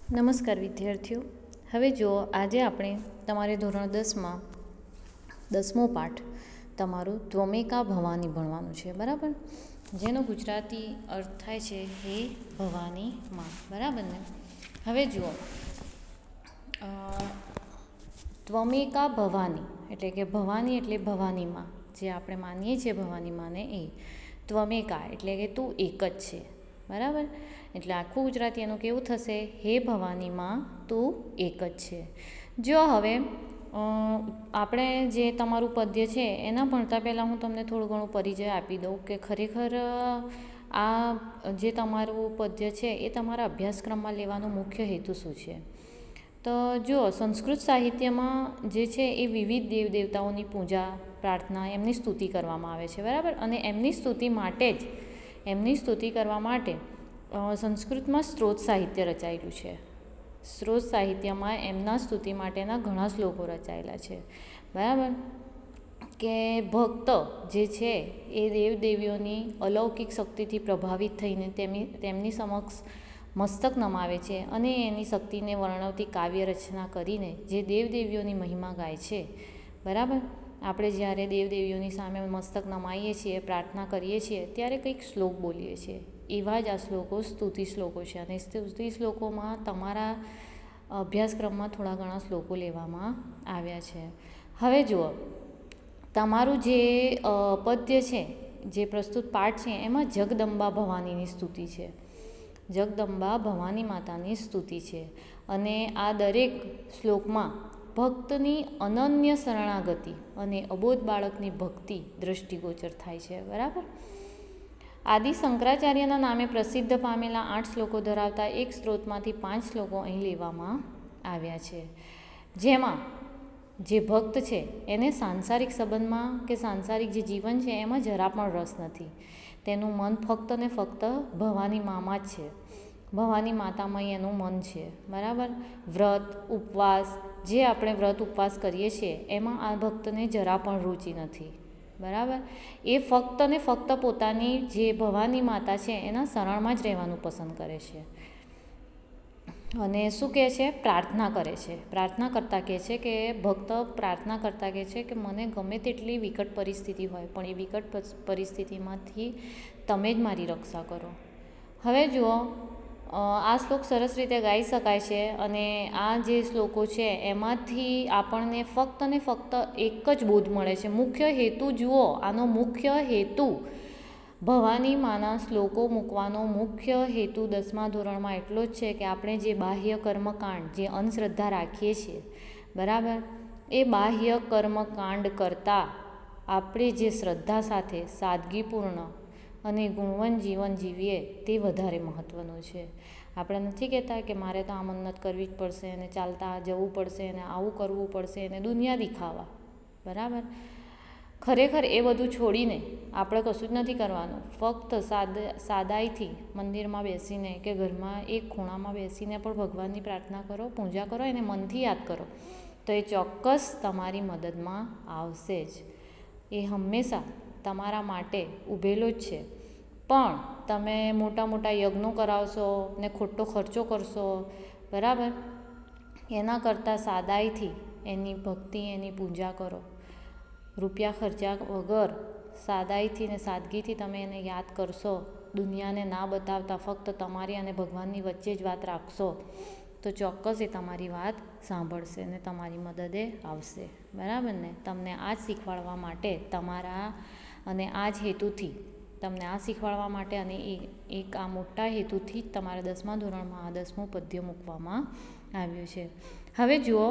નમસ્કાર વિદ્યાર્થીઓ, હવે જુઓ આજે આપણે તમારે ધોરણ 10માં 10મો પાઠ તમારું ત્વમેકા ભવાની ભણવાનું છે, બરાબર? જેનો ગુજરાતી અર્થ થાય છે હે ભવાની માં, બરાબર ને? હવે જુઓ, ત્વમેકા ભવાની એટલે કે ભવાની એટલે ભવાની માં, જે આપણે માનીએ છીએ ભવાની માને એ ત્વમેકા એટલે કે તું એક જ છે, બરાબર? એટલે આખું ગુજરાતી એનું કેવું થશે? હે ભવાની માં તું એક જ છે. જો હવે આપણે જે તમારું પદ્ય છે એના ભણતા પહેલાં હું તમને થોડું ઘણું પરિચય આપી દઉં કે ખરેખર આ જે તમારું પદ્ય છે એ તમારા અભ્યાસક્રમમાં લેવાનો મુખ્ય હેતુ શું છે. તો જો સંસ્કૃત સાહિત્યમાં જે છે એ વિવિધ દેવ દેવતાઓની પૂજા પ્રાર્થના એમની સ્તુતિ કરવામાં આવે છે, બરાબર? અને એમની સ્તુતિ કરવા માટે સંસ્કૃતમાં સ્ત્રોત સાહિત્ય રચાયેલું છે. સ્ત્રોત સાહિત્યમાં એમના સ્તુતિ માટેના ઘણા શ્લોકો રચાયેલા છે, બરાબર? કે ભક્ત જે છે એ દેવદેવીઓની અલૌકિક શક્તિથી પ્રભાવિત થઈને તેમની સમક્ષ મસ્તક નમાવે છે અને એની શક્તિને વર્ણવતી કાવ્ય રચના કરીને જે દેવદેવીઓની મહિમા ગાય છે, બરાબર? આપણે જ્યારે દેવદેવીઓની સામે મસ્તક નમાઈએ છીએ, પ્રાર્થના કરીએ છીએ, ત્યારે કંઈક શ્લોક બોલીએ છીએ. એવા જ આ શ્લોકો સ્તુતિ શ્લોકો છે અને સ્તુતિ શ્લોકોમાં તમારા અભ્યાસક્રમમાં થોડા ઘણા શ્લોકો લેવામાં આવ્યા છે. હવે જુઓ, તમારું જે પદ્ય છે, જે પ્રસ્તુત પાઠ છે, એમાં જગદંબા ભવાનીની સ્તુતિ છે. જગદંબા ભવાની માતાની સ્તુતિ છે અને આ દરેક શ્લોકમાં ભક્તની અનન્ય શરણાગતિ અને અબોધ બાળકની ભક્તિ દૃષ્ટિગોચર થાય છે, બરાબર? આદિ શંકરાચાર્યના નામે પ્રસિદ્ધ પામેલા 8 શ્લોકો ધરાવતા એક સ્ત્રોતમાંથી 5 શ્લોકો અહીં લેવામાં આવ્યા છે. જેમાં જે ભક્ત છે એને સાંસારિક સંબંધમાં કે સાંસારિક જે જીવન છે એમાં જરા પણ રસ નથી. તેનું મન ફક્ત ને ફક્ત ભવાની મામાં જ છે. ભવાની માતામાં એનું મન છે, બરાબર? વ્રત ઉપવાસ, જે આપણે વ્રત ઉપવાસ કરીએ છીએ એમાં આ ભક્તને જરા પણ રુચિ નથી, બરાબર? એ ફક્ત ને ફક્ત પોતાની જે ભવાની માતા છે એના શરણમાં જ રહેવાનું પસંદ કરે છે. અને શું કહે છે? પ્રાર્થના કરે છે. પ્રાર્થના કરતાં કહે છે કે ભક્ત પ્રાર્થના કરતાં કહે છે કે મને ગમે તેટલી વિકટ પરિસ્થિતિ હોય પણ એ વિકટ પરિસ્થિતિમાંથી તમે જ મારી રક્ષા કરો. હવે જુઓ, આ શ્લોક સરસ રીતે ગાઈ શકાય છે અને આ જે શ્લોકો છે એમાંથી આપણને ફક્ત ને ફક્ત એક જ બોધ મળે છે. મુખ્ય હેતુ જુઓ, આનો મુખ્ય હેતુ ભવાની માના શ્લોકો મૂકવાનો મુખ્ય હેતુ 10મા ધોરણમાં એટલો જ છે કે આપણે જે બાહ્ય કર્મકાંડ, જે અંધશ્રદ્ધા રાખીએ છીએ, બરાબર? એ બાહ્ય કર્મકાંડ કરતાં આપણે જે શ્રદ્ધા સાથે સાદગીપૂર્ણ અને ગુણવંત જીવન જીવીએ તે વધારે મહત્ત્વનું છે. આપણે નથી કહેતા કે મારે તો આ મન્નત કરવી જ પડશે અને ચાલતા જવું પડશે અને આવું કરવું પડશે અને દુનિયા દિખાવા, બરાબર? ખરેખર એ બધું છોડીને આપણે કશું જ નથી કરવાનું. ફક્ત સાદાઈથી મંદિરમાં બેસીને કે ઘરમાં એક ખૂણામાં બેસીને પણ ભગવાનની પ્રાર્થના કરો, પૂજા કરો અને મનથી યાદ કરો તો એ ચોક્કસ તમારી મદદમાં આવશે જ. એ હંમેશા તમારા માટે ઊભેલો જ છે. પણ તમે મોટા મોટા યજ્ઞો કરાવશો ને ખોટો ખર્ચો કરશો, બરાબર? એના કરતાં સાદાઈથી એની ભક્તિ, એની પૂજા કરો. રૂપિયા ખર્ચ્યા વગર સાદાઈથી ને સાદગીથી તમે એને યાદ કરશો, દુનિયાને ના બતાવતા ફક્ત તમારી અને ભગવાનની વચ્ચે જ વાત રાખશો, તો ચોક્કસ એ તમારી વાત સાંભળશે અને તમારી મદદે આવશે, બરાબર ને? તમને આ જ શીખવાડવા માટે તમારા અને આ જ હેતુથી તમને આ શીખવાડવા માટે અને એક આ મોટા હેતુથી જ તમારા 10મા ધોરણમાં આ 10મું પદ્ય મૂકવામાં આવ્યું છે. હવે જુઓ,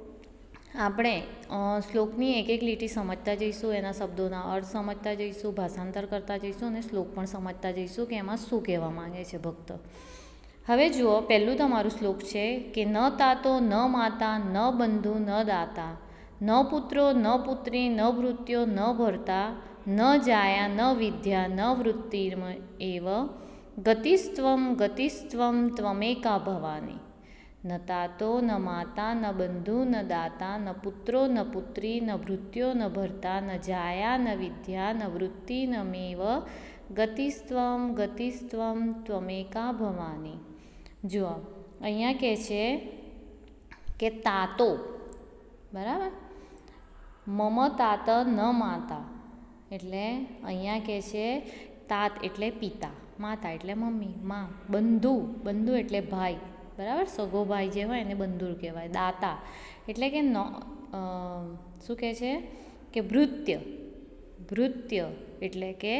આપણે શ્લોકની એક એક લીટી સમજતા જઈશું, એના શબ્દોના અર્થ સમજતા જઈશું, ભાષાંતર કરતા જઈશું અને શ્લોક પણ સમજતા જઈશું કે એમાં શું કહેવા માંગે છે ભક્ત. હવે જુઓ, પહેલું તમારું શ્લોક છે કે ન તાતો ન માતા ન બંધુ ન દાતા ન પુત્રો ન પુત્રી ન ભૃત્યો ન ભર્તા ન જાયા ન વિદ્યા ન વૃત્તિર્મ એવ ગતિસ્ત્વમ ત્વમેકા ભવાની. ન તાતો ન માતા ન બંધુ ન દાતા ન પુત્રો ન પુત્રી ન ભૃત્યો ન ભર્તા ન જાયા ન વિદ્યા ન વૃત્તિ ન મેવ ગતિસ્ત્વમ ત્વમેકા ભવાની. જુઓ, અહીંયા કહે છે કે તાતો, બરાબર, મમ તાત ન માતા, એટલે અહીંયા કહે છે તાત એટલે પિતા, માતા એટલે મમ્મી, માં, બંધુ, બંધુ એટલે ભાઈ, બરાબર, સગો ભાઈ જે હોય એને બંધુ કહેવાય. દાતા એટલે કે શું કહે છે કે ભૃત્ય, ભૃત્ય એટલે કે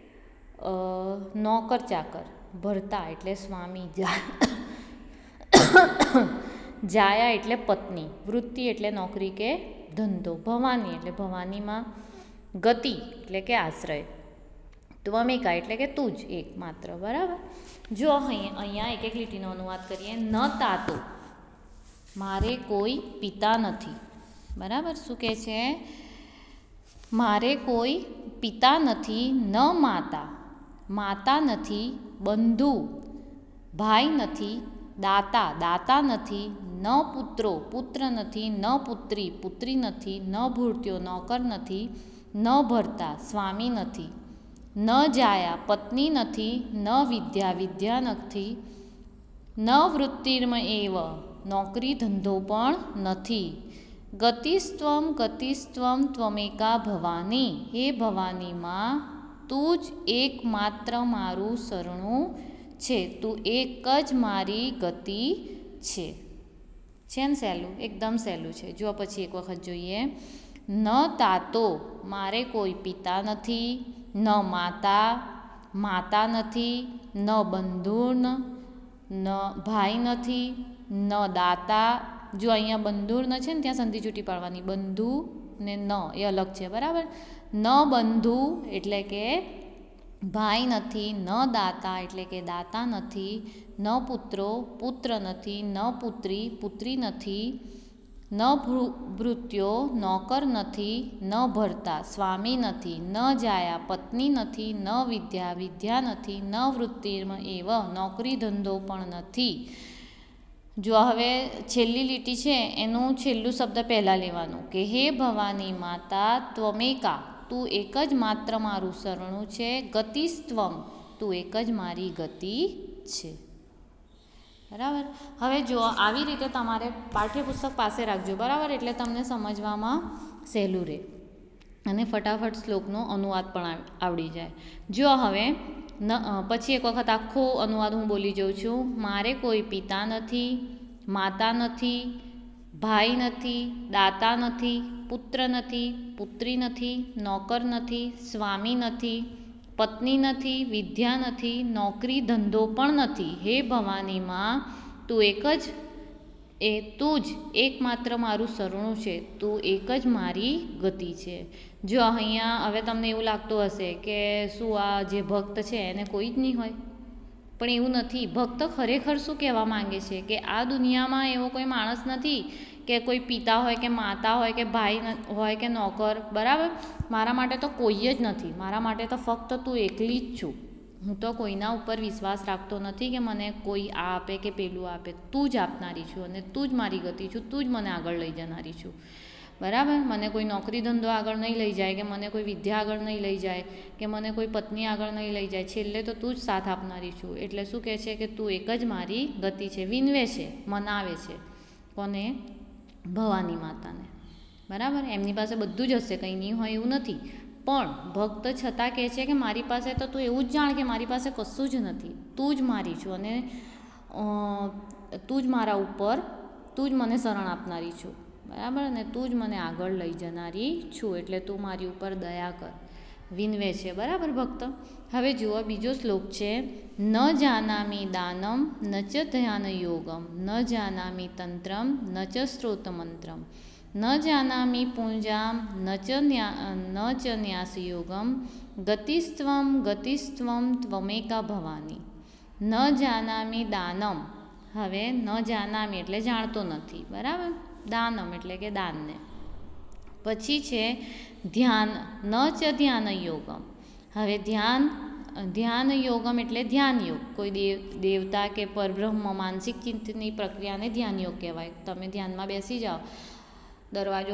નોકર ચાકર, ભરતા એટલે સ્વામી, જાયા એટલે પત્ની, વૃત્તિ એટલે નોકરી કે ધંધો, ભવાની એટલે ભવાનીમાં, ગતિ એટલે કે આશ્રય, ત્વમિકા એટલે કે તું જ એક માત્ર, બરાબર. જો અહીંયા એક એક લીટીનો અનુવાદ કરીએ. ન તાતો, મારે કોઈ પિતા નથી, બરાબર. શું કહે છે? મારે કોઈ પિતા નથી, ન માતા, માતા નથી, બંધુ, ભાઈ નથી, દાતા, દાતા નથી, ન પુત્રો, પુત્ર નથી, ન પુત્રી, પુત્રી નથી, ન ભૃત્યો, નોકર નથી, ન ભરતા, સ્વામી નથી, ન જાયા, પત્ની નથી, ન વિદ્યા, વિદ્યા નથી, ન વૃત્તિર્મ એવ, નોકરી ધંધો પણ નથી, ગતિસ્ત્વમ, ગતિસ્ત્વમ ત્વમેકા ભવાની, હે ભવાનીમાં તું જ એકમાત્ર મારું શરણું છે, તું એક જ મારી ગતિ છે. છે ને સહેલું? એકદમ સહેલું છે. જો પછી એક વખત જોઈએ. ન તાતો, મારે કોઈ પિતા નથી, ન માતા, માતા નથી, ન બંધુ, ન ભાઈ નથી, ન દાતા. જો અહીંયા બંધુ ન છે ને ત્યાં સંધિ છૂટી પાડવાની, બંધુ ને ન એ અલગ છે, બરાબર. ન બંધુ એટલે કે ભાઈ નથી, ન દાતા એટલે કે દાતા નથી, ન પુત્રો, પુત્ર નથી, ન પુત્રી, પુત્રી નથી, ન ભૃત્યો, નોકર નથી, ન ભરતા, સ્વામી નથી, ન જાયા, પત્ની નથી, ન વિદ્યા, વિદ્યા નથી, ન વૃત્તિર્મ એવ, નોકરી ધંધો પણ નથી. જો હવે છેલ્લી લીટી છે એનું છેલ્લું શબ્દ પહેલાં લેવાનું કે હે ભવાની માતા ત્વમેકા, તું એક જ માત્ર મારું શરણું છે, ગતિસ્ત્વમ, તું એક જ મારી ગતિ છે. બરાબર. હવે જો આવી રીતે તમારે પાઠ્યપુસ્તક પાસે રાખજો, બરાબર, એટલે તમને સમજવામાં સહેલું રહે અને ફટાફટ શ્લોકનો અનુવાદ પણ આવડી જાય. જો હવે પછી એક વખત આખો અનુવાદ હું બોલી જાઉં છું. મારે કોઈ પિતા નથી, માતા નથી, ભાઈ નથી, દાતા નથી, પુત્ર નથી, પુત્રી નથી, નોકર નથી, સ્વામી નથી, પત્ની નથી, વિદ્યા નથી, નોકરી ધંધો પણ નથી. હે ભવાનીમાં તું એક જ તું જ એકમાત્ર મારું શરણું છે, તું એક જ મારી ગતિ છે. જો અહીંયા હવે તમને એવું લાગતું હશે કે શું આ જે ભક્ત છે એને કોઈ જ નહીં હોય, પણ એવું નથી. ભક્ત ખરેખર શું કહેવા માંગે છે કે આ દુનિયામાં એવો કોઈ માણસ નથી કે કોઈ પિતા હોય કે માતા હોય કે ભાઈ હોય કે નોકર, બરાબર. મારા માટે તો કોઈ જ નથી, મારા માટે તો ફક્ત તું એકલી જ છું. હું તો કોઈના ઉપર વિશ્વાસ રાખતો નથી કે મને કોઈ આ આપે કે પેલું આપે. તું જ આપનારી છું અને તું જ મારી ગતિ છું, તું જ મને આગળ લઈ જનારી છું, બરાબર. મને કોઈ નોકરી ધંધો આગળ નહીં લઈ જાય, કે મને કોઈ વિદ્યા આગળ નહીં લઈ જાય, કે મને કોઈ પત્ની આગળ નહીં લઈ જાય. છેલ્લે તો તું જ સાથ આપનારી છું. એટલે શું કહે છે કે તું એક જ મારી ગતિ છે. વિનવે છે, મનાવે છે. કોને? ભવાની માતાને, બરાબર. એમની પાસે બધું જ હશે, કંઈ નહીં હોય એવું નથી, પણ ભક્ત છતાં કહે છે કે મારી પાસે તો તું એવું જ જાણ કે મારી પાસે કશું જ નથી, તું જ મારી છું અને તું જ મારા ઉપર, તું જ મને શરણ આપનારી છું, બરાબર, અને તું જ મને આગળ લઈ જનારી છું. એટલે તું મારી ઉપર દયા કર. વિનવે છે, બરાબર ભક્ત. હવે જુઓ બીજો શ્લોક છે. ન જાનામી દાનમ ન ચ ધ્યાન યોગમ ન જાનામી તંત્રમ ન ચ સ્ત્રોત મંત્રમ ન જાનામી પૂંજામ ન ચ ન્યાસ યોગમ ગતિસ્ત્વમ, ગતિસ્ત્વમ ત્વમેકા ભવાની. ન જાનામી દાનમ. હવે ન જાનામી એટલે જાણતો નથી, બરાબર. દાનમ એટલે કે દાનને. પછી છે ધ્યાન, ન ચ ધ્યાન યોગમ. હવે ધ્યાન યોગમ એટલે ધ્યાન યોગ. કોઈ દેવતા કે પરબ્રહ્મ માનસિક ચિંતનની પ્રક્રિયાને ધ્યાન યોગ કહેવાય. તમે ધ્યાનમાં બેસી જાઓ, દરવાજો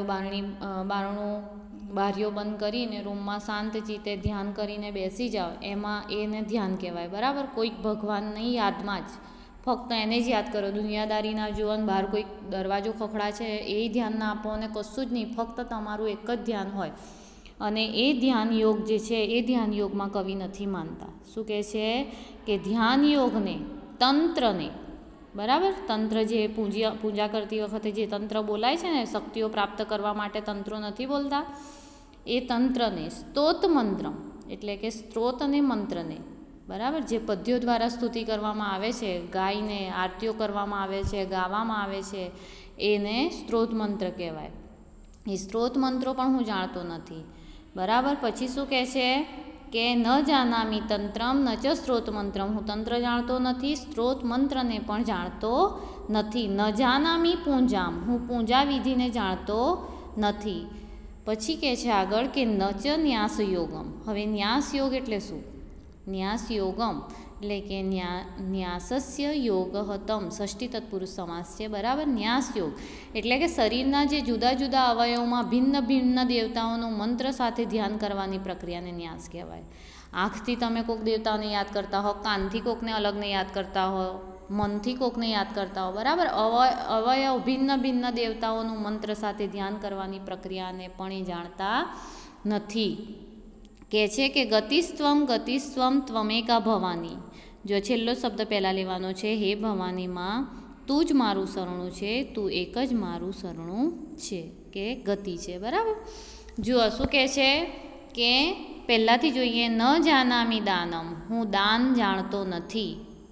બારીઓ બંધ કરીને રૂમમાં શાંત ચિત્તે ધ્યાન કરીને બેસી જાઓ, એમાં એને ધ્યાન કહેવાય, બરાબર. કોઈક ભગવાનની યાદમાં જ ફક્ત એને જ યાદ કરો, દુનિયાદારી ના જુઓ, બહાર કોઈ દરવાજો ખખડા છે એ ધ્યાન ના આપો અને કશું જ નહીં, ફક્ત તમારું એક જ ધ્યાન હોય. અને એ ધ્યાન યોગ જે છે એ ધ્યાન યોગમાં કવિ નથી માનતા. શું કહે છે કે ધ્યાન યોગને, તંત્રને, બરાબર, તંત્ર જે પૂજા કરતી વખતે જે તંત્ર બોલાય છે ને, શક્તિઓ પ્રાપ્ત કરવા માટે તંત્રો નથી બોલતા, એ તંત્રને, સ્તોત મંત્ર એટલે કે સ્ત્રોત અને મંત્રને, બરાબર, જે પદ્યો દ્વારા સ્તુતિ કરવામાં આવે છે, ગાયને આરતીઓ કરવામાં આવે છે, ગાવામાં આવે છે, એને સ્ત્રોત મંત્ર કહેવાય. એ સ્ત્રોત મંત્રો પણ હું જાણતો નથી. બરાબર. પછી શું કહે છે કે ન જાનામી તંત્રમ ન ચ સ્ત્રોત મંત્રમ, હું તંત્ર જાણતો નથી, સ્ત્રોત મંત્રને પણ જાણતો નથી. ન જાનામી પૂંજામ, હું પૂજા વિધિને જાણતો નથી. પછી કહે છે આગળ કે ન ચ ન્યાસ યોગમ. હવે ન્યાસ યોગ એટલે શું? ન્યાસ યોગમ એટલે કે ન્યાસસ્ય યોગ તમ, ષષ્ઠી તત્પુરુષ સમાસ છે, બરાબર. ન્યાસ યોગ એટલે કે શરીરના જે જુદા જુદા અવયવોમાં ભિન્ન ભિન્ન દેવતાઓનું મંત્ર સાથે ધ્યાન કરવાની પ્રક્રિયાને ન્યાસ કહેવાય. આંખથી તમે કોઈક દેવતાને યાદ કરતા હો, કાનથી કોકને અલગને યાદ કરતા હો, મનથી કોકને યાદ કરતા હો, બરાબર. અવયવ ભિન્ન ભિન્ન દેવતાઓનું મંત્ર સાથે ધ્યાન કરવાની પ્રક્રિયાને પણ એ જાણતા નથી. કહે છે કે ગતિસ્ત્વમ ગતિસ્ત્વમ ત્વમેકા ભવાની. જો છેલ્લો શબ્દ પહેલાં લેવાનો છે, હે ભવાનીમાં તું જ મારું શરણું છે, તું એક જ મારું શરણું છે, કે ગતિ છે, બરાબર. જુઓ શું કહે છે કે પહેલાંથી જોઈએ, ન જાનામી દાનમ, હું દાન જાણતો નથી.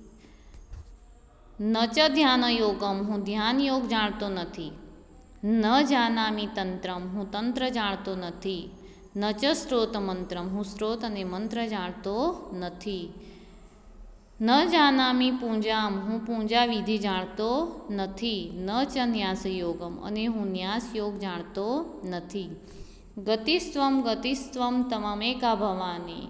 ન ચ ધ્યાન યોગમ, હું ધ્યાન યોગ જાણતો નથી. ન જાનામી તંત્રમ, હું તંત્ર જાણતો નથી. ન ચ સ્ત્રોત મંત્રમ, હું સ્ત્રોત અને મંત્ર જાણતો નથી. ન જાનામી પૂંજામ, હું પૂજા વિધિ જાણતો નથી. ન ચ ન્યાસ યોગમ, અને હું ન્યાસ યોગ જાણતો નથી. ગતિસ્ત્વમ ગતિસ્ત્વમ તમમેકા ભવાની,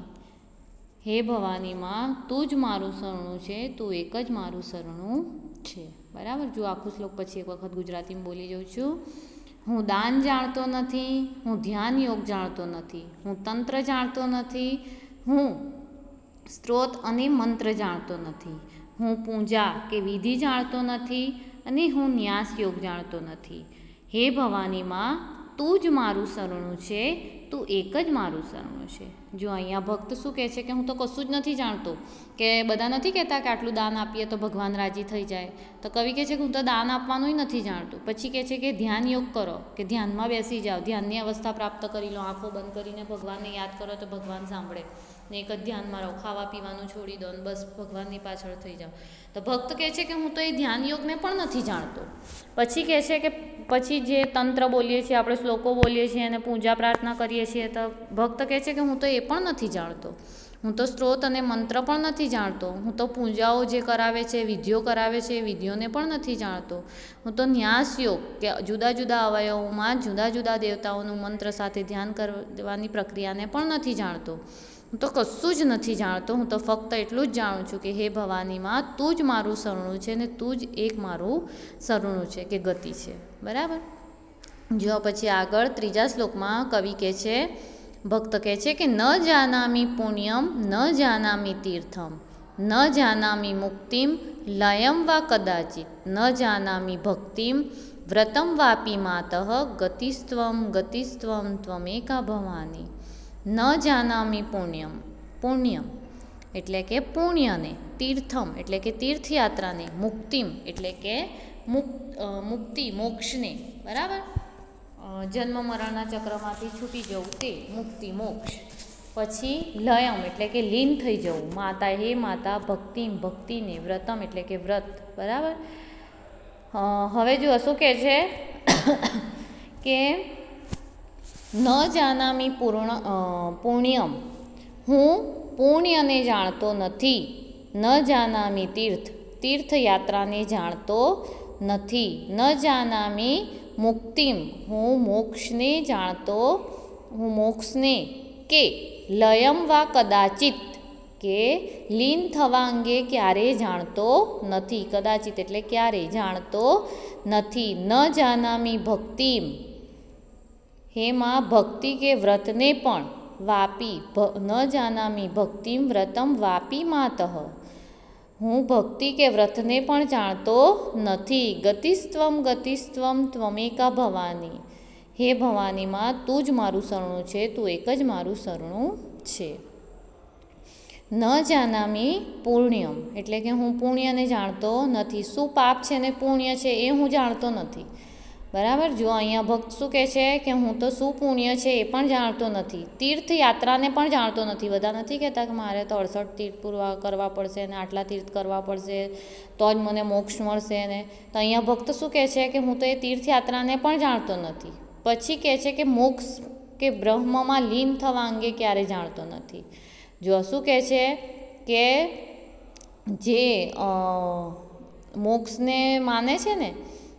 હે ભવાનીમાં તું જ મારું શરણું છે, તું એક જ મારું શરણું છે, બરાબર. જો આખું શ્લોક પછી એક વખત ગુજરાતીમાં બોલી જાઉં છું. હું દાન જાણતો નથી, હું ધ્યાન યોગ જાણતો નથી, હું તંત્ર જાણતો નથી, હું સ્ત્રોત અને મંત્ર જાણતો નથી, હું પૂજા કે વિધિ જાણતો નથી, અને હું ન્યાસ યોગ જાણતો નથી. હે ભવાનીમાં તું જ મારું શરણું છે, તું એક જ મારું શરણું છે. જો અહીંયા ભક્ત શું કહે છે કે હું તો કશું જ નથી જાણતો, કે બધા નથી કહેતા કે આટલું દાન આપીએ તો ભગવાન રાજી થઈ જાય, તો કવિ કહે છે કે હું તો દાન આપવાનું નથી જાણતું. પછી કહે છે કે ધ્યાન યોગ કરો, કે ધ્યાનમાં બેસી જાઓ, ધ્યાનની અવસ્થા પ્રાપ્ત કરી લો, આંખો બંધ કરીને ભગવાનને યાદ કરો તો ભગવાન સાંભળે, ને એક જ ધ્યાનમાં રહો, ખાવા પીવાનું છોડી દો, બસ ભગવાનની પાછળ થઈ જાઓ. તો ભક્ત કહે છે કે હું તો એ ધ્યાન યોગને પણ નથી જાણતો. પછી કહે છે કે પછી જે તંત્ર બોલીએ છીએ આપણે, શ્લોકો બોલીએ છીએ અને પૂજા પ્રાર્થના કરીએ છીએ, તો ભક્ત કહે છે કે હું તો એ પણ નથી જાણતો, હું તો સ્ત્રોત અને મંત્ર પણ નથી જાણતો, હું તો પૂજાઓ જે કરાવે છે, વિધિઓ કરાવે છે, એ વિધિઓને પણ નથી જાણતો, હું તો ન્યાસ યોગ કે જુદા જુદા અવયવોમાં જુદા જુદા દેવતાઓનું મંત્ર સાથે ધ્યાન કરવાની પ્રક્રિયાને પણ નથી જાણતો, હું તો કશું જ નથી જાણતો. હું તો ફક્ત એટલું જ જાણું છું કે હે ભવાનીમાં તું જ મારું શરણું છે, ને તું જ એક મારું શરણું છે, કે ગતિ છે, બરાબર. જો પછી આગળ ત્રીજા શ્લોકમાં કવિ કહે છે, ભક્ત કહે છે કે ન જાનામી પુણ્યમ ન જાનામી તીર્થમ ન જાનામી મુક્તિમ લયમ વા કદાચિત ન જાનામી ભક્તિમ વ્રતમ વાપી માતઃ ગતિસ્ત્વમ ગતિસ્ત્વમ ત્વમેકા ભવાની. ન જાનામી પુણ્યમ, પુણ્યમ એટલે કે પુણ્યને, તીર્થમ એટલે કે તીર્થયાત્રાને, મુક્તિમ એટલે કે મુક્તિ મોક્ષને, બરાબર, જન્મ મરણના ચક્રમાંથી છૂટી જવું તે મુક્તિ મોક્ષ. પછી લયમ એટલે કે લીન થઈ જવું, માતા હે માતા ભક્તિમ ભક્તિને, વ્રતમ એટલે કે વ્રત, બરાબર. હવે જો શું કહે છે કે ન જાનામી પુણ્યમ, હું પુણ્યને જાણતો નથી. ન જાનામી તીર્થયાત્રાને જાણતો નથી. ન જાનામી મુક્તિમ, હું મોક્ષને જાણતો, હું મોક્ષને, કે લયમ વા કદાચિત કે લીન થવા અંગે ક્યારેય જાણતો નથી. કદાચિત એટલે ક્યારેય જાણતો નથી. ન જાનામી ભક્તિમ, હેમાં ભક્તિ કે વ્રતને પણ, વાપી ન જાનામી ભક્તિમ વ્રતમ વાપી માતઃ, હું ભક્તિ કે વ્રતને પણ જાણતો નથી. ગતિસ્ત્વમ ગતિસ્ત્વમ ત્વમેકા ભવાની. હે ભવાનીમાં તું જ મારું શરણું છે, તું એક જ મારું શરણું છે. ન જાનામી પુણ્યમ એટલે કે હું પુણ્યને જાણતો નથી. શું પાપ છે ને પુણ્ય છે એ હું જાણતો નથી. બરાબર. જો અહીંયા ભક્ત શું કહે છે કે હું તો શું પુણ્ય છે એ પણ જાણતો નથી. તીર્થયાત્રાને પણ જાણતો નથી. બધા નથી કહેતા કે મારે તો 68 તીર્થ પૂરવા કરવા પડશે ને આટલા તીર્થ કરવા પડશે તો જ મને મોક્ષ મળશે ને. તો અહીંયા ભક્ત શું કહે છે કે હું તો એ તીર્થયાત્રાને પણ જાણતો નથી. પછી કહે છે કે મોક્ષ કે બ્રહ્મમાં લીન થવા અંગે ક્યારે જાણતો નથી. જો શું કહે છે કે જે મોક્ષને માને છે ને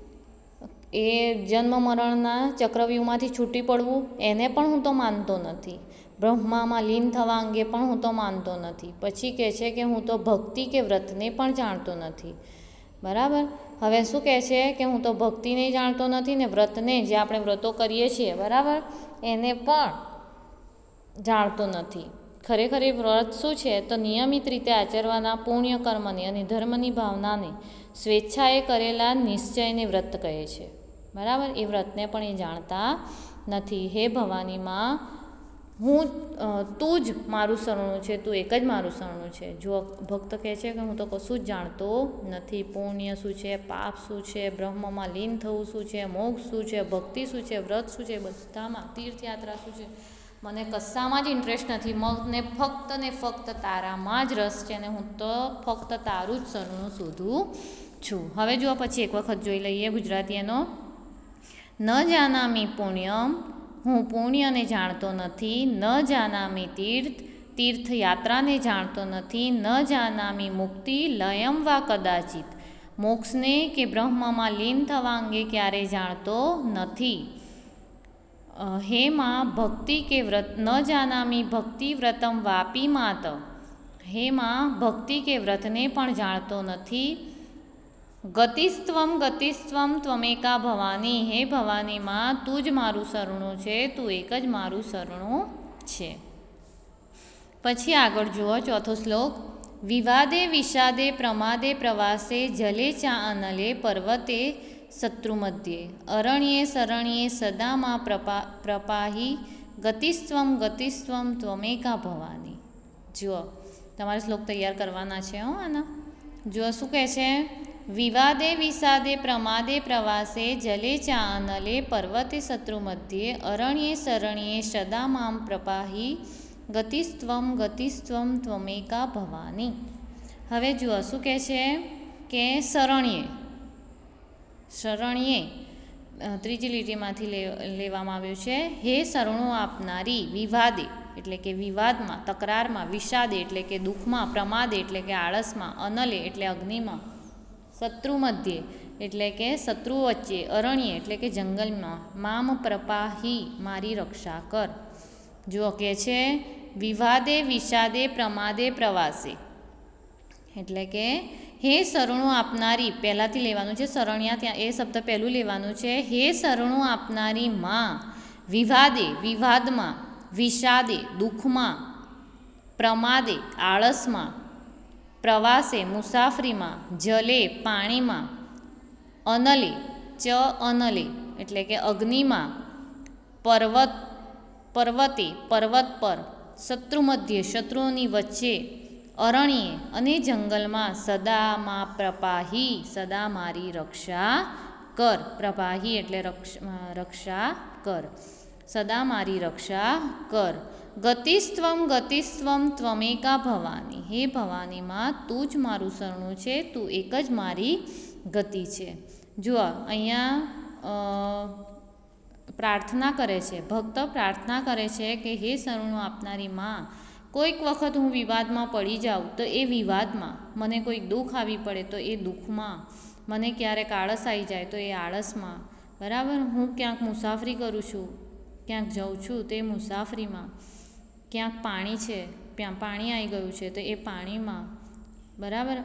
એ જન્મ મરણના ચક્રવ્યૂહમાંથી છૂટી પડવું એને પણ હું તો માનતો નથી. બ્રહ્મામાં લીન થવા અંગે પણ હું તો માનતો નથી. પછી કહે છે કે હું તો ભક્તિ કે વ્રતને પણ જાણતો નથી. બરાબર. હવે શું કહે છે કે હું તો ભક્તિને જાણતો નથી ને વ્રતને જે આપણે વ્રતો કરીએ છીએ બરાબર એને પણ જાણતો નથી. ખરેખર એ વ્રત શું છે તો નિયમિત રીતે આચરવાના પુણ્ય કર્મની અને ધર્મની ભાવનાને સ્વેચ્છાએ કરેલા નિશ્ચયને વ્રત કહે છે. બરાબર. એ વ્રતને પણ એ જાણતા નથી. હે ભવાનીમાં હું તું જ મારું શરણું છે, તું એક જ મારું શરણું છે. જો ભક્ત કહે છે કે હું તો કશું જ જાણતો નથી. પુણ્ય શું છે, પાપ શું છે, બ્રહ્મમાં લીન થવું શું છે, મોક્ષ શું છે, ભક્તિ શું છે, વ્રત શું છે, બધામાં તીર્થયાત્રા શું છે, મને કશામાં જ ઇન્ટરેસ્ટ નથી. મને ફક્ત ને ફક્ત તારામાં જ રસ છે અને હું તો ફક્ત તારું જ શરણું શોધું છું. હવે જુઓ પછી એક વખત જોઈ લઈએ ગુજરાતી એનો. ન જાનામી પુણ્યમ હું પુણ્યને જાણતો નથી. ન જાનામી તીર્થયાત્રાને જાણતો નથી. ન જાનામી મુક્તિ લયમ વા કદાચિત મોક્ષને કે બ્રહ્મમાં લીન થવા અંગે ક્યારેય જાણતો નથી. હે માં ભક્તિ કે વ્રત ન જાનામી ભક્તિ વ્રતમ વાપી માત. હે માં ભક્તિ કે વ્રતને પણ જાણતો નથી. ગતિસ્ત્વમ ગતિસ્ત્વમ ત્વમેકા ભવાની. હે ભવાનીમાં તું જ મારું શરણું છે, તું એક જ મારું શરણું છે. પછી આગળ જુઓ ચોથો શ્લોક. વિવાદે વિષાદે પ્રમાદે પ્રવાસે જલે ચા અનલે પર્વતે શત્રુમધ્યે અરણ્યે શરણ્યે સદામાં પ્રપાહી ગતિસ્ત્વમ ગતિસ્ત્વમ ત્વમેકા ભવાની. જુઓ તમારે શ્લોક તૈયાર કરવાના છે આના. જુઓ શું કહે છે. વિવાદે વિષાદે પ્રમાદે પ્રવાસે જલે ચા અનલે પર્વતે શત્રુમધ્યે અરણ્યે શરણ્યે સદામાં પ્રપાહી ગતિસ્ત્વમ ગતિસ્ત્વમ ત્વમેકા ભવાની. હવે જુઓ શું કહે છે કે શરણ્યે ત્રીજી લીટીમાંથી લેવામાં આવ્યું છે. હે શરણું આપનારી. વિવાદે એટલે કે વિવાદમાં, તકરારમાં, વિષાદે એટલે કે દુઃખમાં, પ્રમાદે એટલે કે આળસમાં, અનલે એટલે અગ્નિમાં, શત્રુ મધ્યે એટલે કે શત્રુ વચ્ચે, અરણ્ય એટલે કે જંગલમાં, મામ પ્રપાહી મારી રક્ષા કર. જો કે છે વિવાદે વિષાદે પ્રમાદે પ્રવાસે એટલે કે હે શરણું આપનારી. પહેલાંથી લેવાનું છે શરણ્યા, ત્યાં એ શબ્દ પહેલું લેવાનું છે. હે શરણું આપનારી માં. વિવાદે વિવાદમાં, વિષાદે દુઃખમાં, પ્રમાદે આળસમાં, પ્રવાસે મુસાફરીમાં, જલે પાણીમાં, અનલે અનલે એટલે કે અગ્નિમાં, પર્વતે પર્વત પર, શત્રુ મધ્યે શત્રુઓની વચ્ચે, અરણ્યે અને જંગલમાં, સદામાં પ્રપાહી સદા મારી રક્ષા કર. પ્રપાહી એટલે રક્ષા કર. સદા મારી રક્ષા કર. ગતિસ્ત્વમ ગતિસ્ત્વમ ત્વમેકા ભવાની. હે ભવાનીમાં તું જ મારું શરણું છે, તું એક જ મારી ગતિ છે. જુઓ અહીંયા પ્રાર્થના કરે છે. ભક્ત પ્રાર્થના કરે છે કે હે શરણું આપનારી માં, કોઈક વખત હું વિવાદમાં પડી જાઉં તો એ વિવાદમાં, મને કોઈક દુઃખ આવી પડે તો એ દુઃખમાં, મને ક્યારેક આળસ આવી જાય તો એ આળસમાં, બરાબર. હું ક્યાંક મુસાફરી કરું છું, ક્યાંક જાઉં છું તો એ મુસાફરીમાં, ક્યાંક પાણી છે, પાણી આવી ગયું છે તો એ પાણીમાં, બરાબર.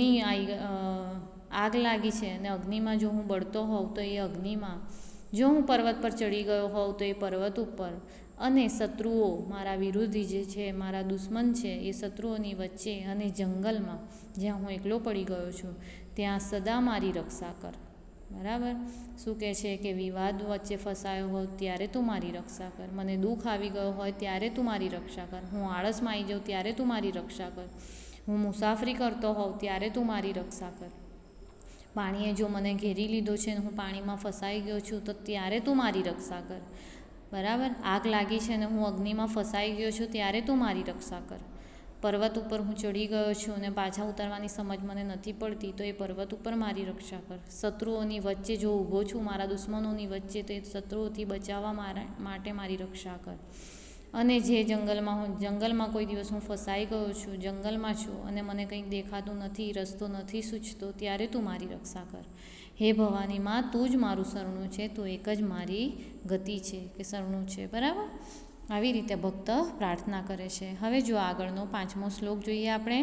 આગ લાગી છે અને અગ્નિમાં જો હું બળતો હોઉં તો એ અગ્નિમાં, જો હું પર્વત પર ચડી ગયો હોઉં તો એ પર્વત ઉપર, અને શત્રુઓ મારા વિરોધી જે છે, મારા દુશ્મન છે, એ શત્રુઓની વચ્ચે અને જંગલમાં જ્યાં હું એકલો પડી ગયો છું ત્યાં સદા મારી રક્ષા કર. બરાબર. શું કહે છે કે વિવાદ વચ્ચે ફસાયો હોય ત્યારે તું મારી રક્ષા કર, મને દુઃખ આવી ગયો હોય ત્યારે તું મારી રક્ષા કર, હું આળસમાં આવી જાઉં ત્યારે તું મારી રક્ષા કર, હું મુસાફરી કરતો હોઉં ત્યારે તું મારી રક્ષા કર, પાણીએ જો મને ઘેરી લીધો છે ને હું પાણીમાં ફસાઈ ગયો છું તો ત્યારે તું મારી રક્ષા કર. બરાબર. આગ લાગી છે ને હું અગ્નિમાં ફસાઈ ગયો છું ત્યારે તું મારી રક્ષા કર. પર્વત ઉપર હું ચડી ગયો છું અને પાછા ઉતરવાની સમજ મને નથી પડતી તો એ પર્વત ઉપર મારી રક્ષા કર. શત્રુઓની વચ્ચે જો ઊભો છું, મારા દુશ્મનોની વચ્ચે, તો એ શત્રુઓથી બચાવવા માટે મારી રક્ષા કર. અને જે જંગલમાં કોઈ દિવસ હું ફસાઈ ગયો છું, જંગલમાં છું અને મને કંઈક દેખાતું નથી, રસ્તો નથી સૂચતો, ત્યારે તું મારી રક્ષા કર. હે ભવાની માં, તું જ મારું શરણું છે, તું એક જ મારી ગતિ છે કે શરણું છે. બરાબર. આવી રીતે ભક્ત પ્રાર્થના કરે છે. હવે જો આગળનો 5મો શ્લોક જોઈએ આપણે.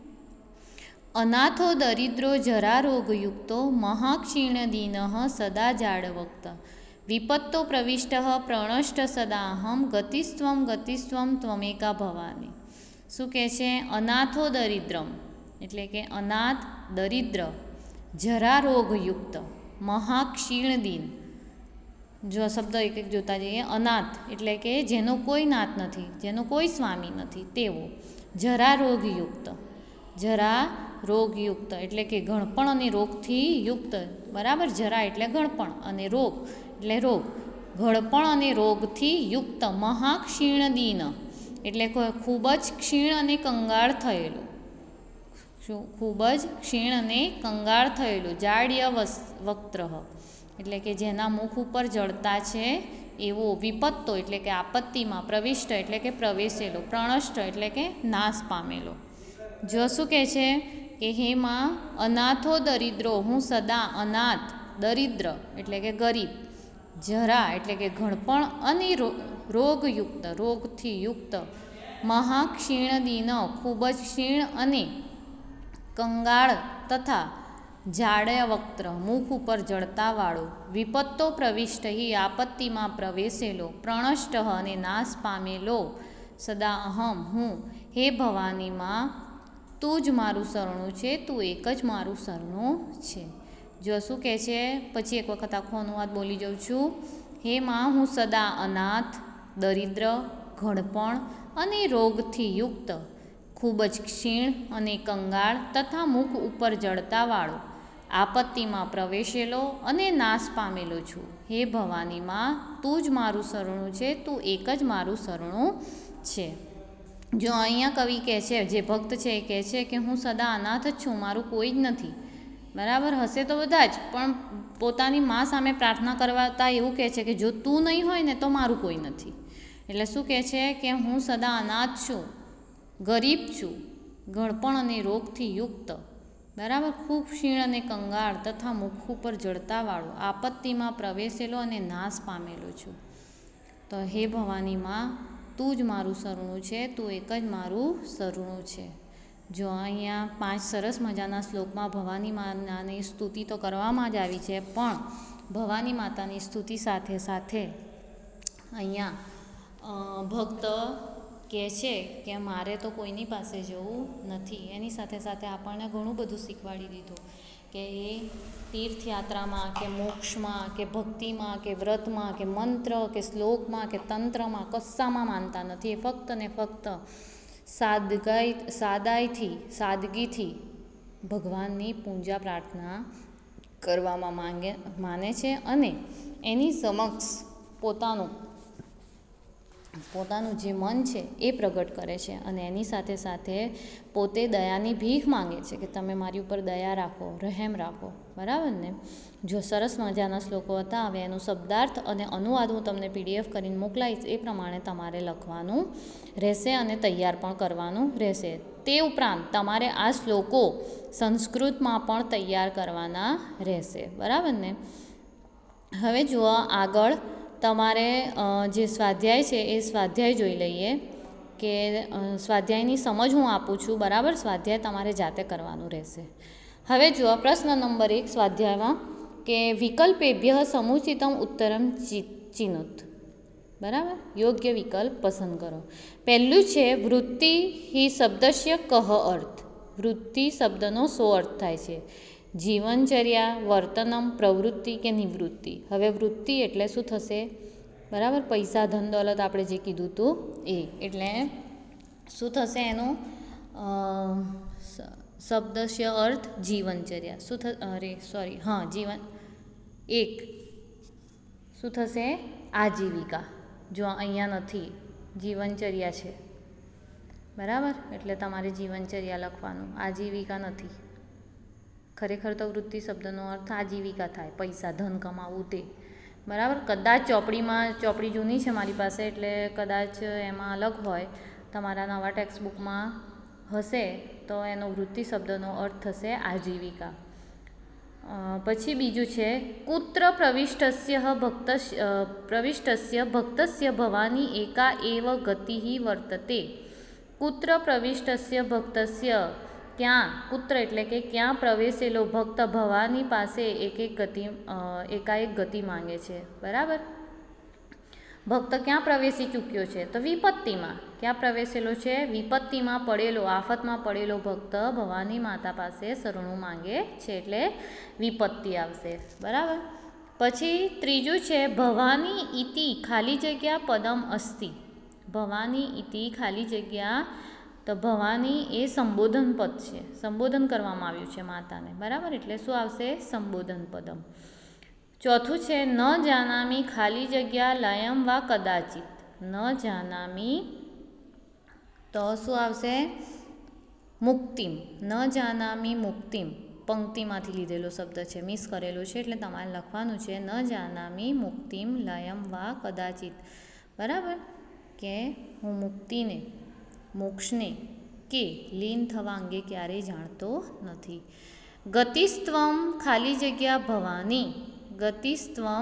અનાથો દરિદ્રો જરા રોગયુક્તો મહાક્ષીણ દીન સદા જાળવક્ત વિપત્તો પ્રવિષ્ટ પ્રણષ્ટ સદાહમ ગતિસ્ત્વમ ત્વમેકા ભવાની. શું કહે છે? અનાથો દરિદ્રમ એટલે કે અનાથ દરિદ્ર, જરા રોગયુક્ત, મહાક્ષીણ દીન. જો શબ્દ એક એક જોતા જઈએ. અનાથ એટલે કે જેનો કોઈ નાથ નથી, જેનો કોઈ સ્વામી નથી તેવો. જરા રોગયુક્ત, જરા રોગયુક્ત એટલે કે ઘણપણ અને રોગથી યુક્ત. બરાબર. જરા એટલે ઘણપણ અને રોગ એટલે રોગ. ઘડપણ અને રોગથી યુક્ત. મહાક્ષીણ દીન એટલે ખૂબ જ ક્ષીણ અને કંગાળ થયેલું. શું? ખૂબ જ ક્ષીણ અને કંગાળ થયેલું. જાડ્ય વક્ત્ર એટલે કે જેના મુખ ઉપર જળતા છે એવો. વિપત્તો એટલે કે આપત્તિમાં. પ્રવિષ્ટ એટલે કે પ્રવેશેલો. પ્રણષ્ટ એટલે કે નાશ પામેલો. જો શું કહે છે કે હે માં, અનાથો દરિદ્રો, હું સદા અનાથ, દરિદ્ર એટલે કે ગરીબ, જરા એટલે કે ઘણપણ અને રોગયુક્ત, રોગથી યુક્ત, મહાક્ષીણ દીન ખૂબ જ ક્ષીણ અને કંગાળ તથા જાડ્ય વક્ત્ર મુખ ઉપર જળતાવાળો, વિપત્તો પ્રવિષ્ટ આપત્તિમાં પ્રવેશેલો, પ્રણષ્ટ અને નાશ પામેલો, સદા અહમ હું. હે ભવાની માં, તું જ મારું શરણું છે, તું એક જ મારું શરણું છે. જો શું કહે છે, પછી એક વખત આખો અનુવાદ બોલી જાઉં છું. હે માં, હું સદા અનાથ, દરિદ્ર, ઘડપણ અને રોગથી યુક્ત, ખૂબ જ ક્ષીણ અને કંગાળ તથા મુખ ઉપર જળતાવાળો, આપત્તિમાં પ્રવેશેલો અને નાશ પામેલો છું. હે ભવાની માં, તું જ મારું શરણું છે, તું એક જ મારું શરણું છે. જો અહીંયા કવિ કહે છે, જે ભક્ત છે એ કહે છે કે હું સદા અનાથ જ છું, મારું કોઈ જ નથી. બરાબર. હશે તો બધા જ, પણ પોતાની મા સામે પ્રાર્થના કરવાતા એવું કહે છે કે જો તું નહીં હોય ને તો મારું કોઈ નથી. એટલે શું કહે છે કે હું સદા અનાથ છું, ગરીબ છું, ઘડપણ અને રોગથી યુક્ત, બરાબર, ખૂબ ક્ષીણ અને કંગાળ તથા મુખ ઉપર જળતાવાળો, આપત્તિમાં પ્રવેશેલો અને નાશ પામેલો છું. તો હે ભવાની માં, તું જ મારું શરણું છે, તું એક જ મારું શરણું છે. જો અહીંયા 5 સરસ મજાના શ્લોકમાં ભવાની માતાની સ્તુતિ તો કરવામાં જ આવી છે, પણ ભવાની માતાની સ્તુતિ સાથે સાથે અહીંયા ભક્ત કહે છે કે મારે તો કોઈની પાસે જવું નથી. એની સાથે સાથે આપણને ઘણું બધું શીખવાડી દીધું કે એ તીર્થયાત્રામાં કે મોક્ષમાં કે ભક્તિમાં કે વ્રતમાં કે મંત્ર કે શ્લોકમાં કે તંત્રમાં કશામાં માનતા નથી. એ ફક્ત ને ફક્ત સાદગીથી ભગવાનની પૂજા પ્રાર્થના કરવામાં માને છે અને એની સમક્ષ પોતાનું જે મન છે એ પ્રગટ કરે છે અને એની સાથે સાથે પોતે દયાની ભીખ માંગે છે કે તમે મારી ઉપર દયા રાખો, રહેમ રાખો. બરાબર ને? જો સરસ મજાના શ્લોકો હતા. હવે એનો શબ્દાર્થ અને અનુવાદ હું તમને PDF કરીને મોકલાવીશ. એ પ્રમાણે તમારે લખવાનું રહેશે અને તૈયાર પણ કરવાનું રહેશે. તે ઉપરાંત તમારે આ શ્લોકો સંસ્કૃતમાં પણ તૈયાર કરવાના રહેશે. બરાબર ને? હવે જુઓ આગળ તમારે જે સ્વાધ્યાય છે એ સ્વાધ્યાય જોઈ લઈએ કે સ્વાધ્યાયની સમજ હું આપું છું. બરાબર? સ્વાધ્યાય તમારે જાતે કરવાનું રહેશે. હવે જુઓ પ્રશ્ન નંબર 1 સ્વાધ્યાયમાં કે વિકલ્પેભ્ય સમુચિતમ ઉત્તરમ ચિનુત. બરાબર, યોગ્ય વિકલ્પ પસંદ કરો. પહેલું છે વૃત્તિ હિ શબ્દસ્ય કહ અર્થ. વૃત્તિ શબ્દનો શો અર્થ થાય છે? જીવનચર્યા, વર્તનમ, પ્રવૃત્તિ કે નિવૃત્તિ. હવે વૃત્તિ એટલે શું થશે? બરાબર, પૈસા ધન દોલત આપણે જે કીધું હતું એ. એટલે શું થશે એનું શબ્દસ્ય અર્થ જીવનચર્યા. શું જીવન એક શું થશે? આજીવિકા. જો અહીંયા નથી, જીવનચર્યા છે. બરાબર, એટલે તમારે જીવનચર્યા લખવાનું, આજીવિકા નથી. ખરેખર તો વૃત્તિ શબ્દનો અર્થ આજીવિકા થાય, પૈસા ધન કમાવું તે. બરાબર, કદાચ ચોપડી જૂની છે મારી પાસે, એટલે કદાચ એમાં અલગ હોય. તમારા નવા ટેક્સ્ટબુકમાં હશે તો એનો વૃત્તિ શબ્દનો અર્થ થશે આજીવિકા. પછી બીજું છે કુત્ર પ્રવિષ્ટસ્ય ભક્તસ્ય ભવાની એકા એવ ગતિ વર્તતે. કુત્ર પ્રવિષ્ટસ્ય ભક્તસ્ય, ક્યાં, કુત્ર એટલે કે ક્યાં પ્રવેશેલો ભક્ત ભવાની પાસે એકાએક ગતિ માંગે છે. બરાબર, ભક્ત ક્યાં પ્રવેશી ચૂક્યો છે? તો વિપત્તિમાં. ક્યાં પ્રવેશેલો છે? વિપત્તિમાં પડેલો, આફતમાં પડેલો ભક્ત ભવાની માતા પાસે શરણું માંગે છે, એટલે વિપત્તિ આવશે. બરાબર, પછી ત્રીજું છે ભવાની ઇતિ ખાલી જગ્યા પદમ અસ્તિ. ભવાની ઇતિ ખાલી જગ્યા, તો ભવાની એ સંબોધન પદ છે, સંબોધન કરવામાં આવ્યું છે માતાને. બરાબર, એટલે શું આવશે? સંબોધન પદમ. ચોથું છે ન જાનામી ખાલી જગ્યા લયમ વા કદાચિત. ન જાનામી, તો શું આવશે? મુક્તિમ. ન જાનામી મુક્તિમ પંક્તિમાંથી લીધેલો શબ્દ છે, મિસ કરેલો છે, એટલે તમારે લખવાનું છે ન જાનામી મુક્તિમ લયમ વા કદાચિત. બરાબર, કે હું મુક્તિને, મોક્ષને કે લીન થવા અંગે ક્યારેય જાણતો નથી. ગતિસ્ત્વમ ખાલી જગ્યા ભવાની. ગતિસ્ત્વમ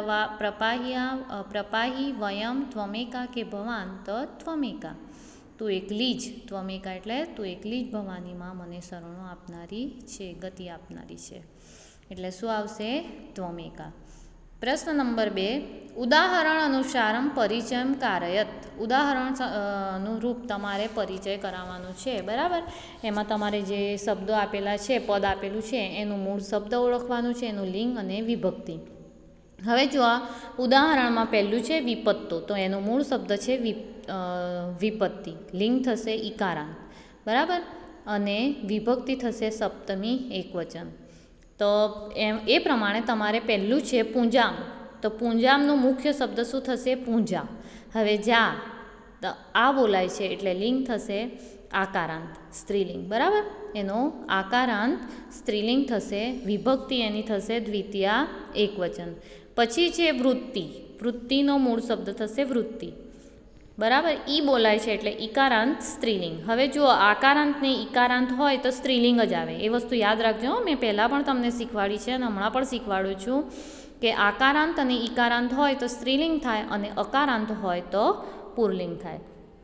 પ્રપાહી વયમ ત્વમેકા કે ભવાન તો ત્વમેકા. તું એકલી જ, ત્વમેકા એટલે તું એકલી જ ભવાનીમાં મને શરણો આપનારી છે, ગતિ આપનારી છે. એટલે શું આવશે? ત્વમેકા. પ્રશ્ન નંબર 2, ઉદાહરણ અનુસારમ પરિચયમ કારયત. ઉદાહરણ અનુરૂપ તમારે પરિચય કરાવવાનો છે. બરાબર, એમાં તમારે જે શબ્દો આપેલા છે, પદ આપેલું છે, એનું મૂળ શબ્દ ઓળખવાનું છે, એનું લિંગ અને વિભક્તિ. હવે જો આ ઉદાહરણમાં પહેલું છે વિપત્તો, તો એનો મૂળ શબ્દ છે વિપત્તિ. લિંગ થશે ઈકારાંત. બરાબર, અને વિભક્તિ થશે સપ્તમી એકવચન. તો એ પ્રમાણે તમારે પહેલું છે પૂંજામ, તો પૂંજામનો મુખ્ય શબ્દ શું થશે? પૂંજા. હવે જા, તો આ બોલાય છે એટલે લિંગ થશે આકારાંત, સ્ત્રીલિંગ. બરાબર, એનો આકારાંત સ્ત્રીલિંગ થશે. વિભક્તિ એની થશે દ્વિતીયા એકવચન. પછી છે વૃત્તિ. વૃત્તિનો મૂળ શબ્દ થશે વૃત્તિ. બરાબર, ઈ બોલાય છે એટલે ઈકારાંત સ્ત્રીલિંગ. હવે જો આકારાંત ને ઈકારાંત હોય તો સ્ત્રીલિંગ જ આવે, એ વસ્તુ યાદ રાખજો. મેં પહેલાં પણ તમને શીખવાડી છે અને હમણાં પણ શીખવાડું છું કે આકારાંત અને ઈકારાંત હોય તો સ્ત્રીલિંગ થાય અને અકારાંત હોય તો પુરલિંગ થાય.